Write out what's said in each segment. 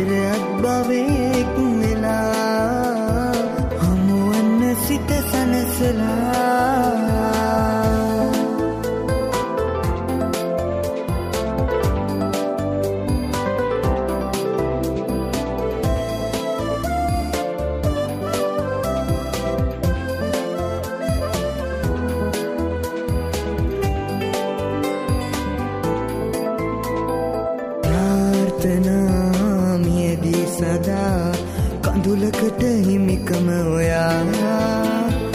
පෙරත් භවයක වෙලා හමුවන්න සිත සනසලා මියදී සදා කඳුලකට හිමිකම ඔයා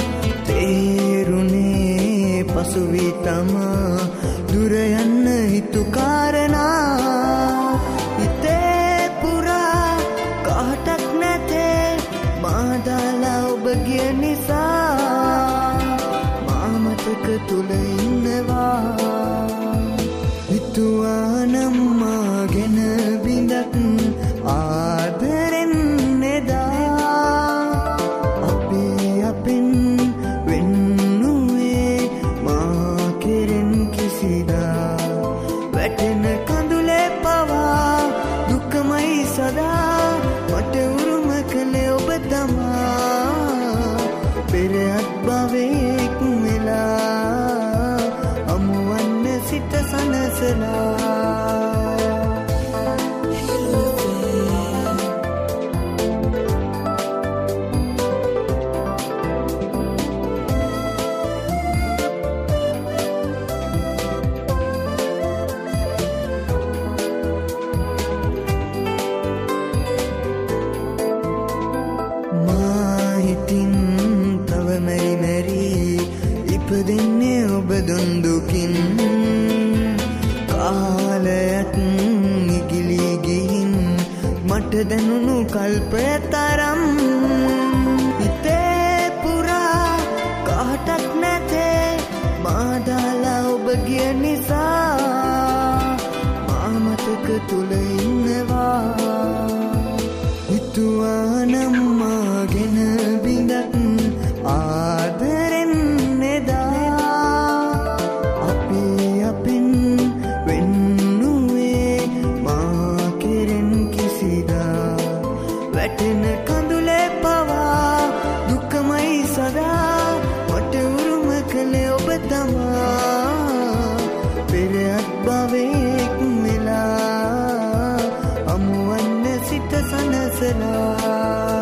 තේරුනේ පසුවී තමා දුර යන්න හිතු කාරණා හිතේ පුරා කාටක් නැතේ මා දාලා ඔබ ගිය නිසා මා මතක තුල ඉන්නවා හිතුවානම් ගෙන බිඳක් ආදරෙන් නෙදා අපෙන් වෙන්නුවේ මා කෙරෙන් කිසිදා වැටෙන කඳුලේ පවා දුකමයි සදා මට උරුම කළේ ඔබ තමා පෙරත් භවයක වෙලා අමුවන්න සිත සනසලා ඉපදෙන්නේ ඔබ දුන්දුකින් කාලයත් නිගිලී ගිහින් මට දැනුණු කල්පය තරම් හිතේ පුරා කාටක් නැතේ මා දාලා ඔබ ගිය නිසා මා මතක තුල ඉන්නවා හිතුවානම් මාගෙන බිඳක් ආදරෙන් වැටෙන කඳුලේ පවා දුකමයි සදා මට උරුම කළේ ඔබ තමා පෙරත් භවයක වෙලා අමුවන්න සිත සනසලා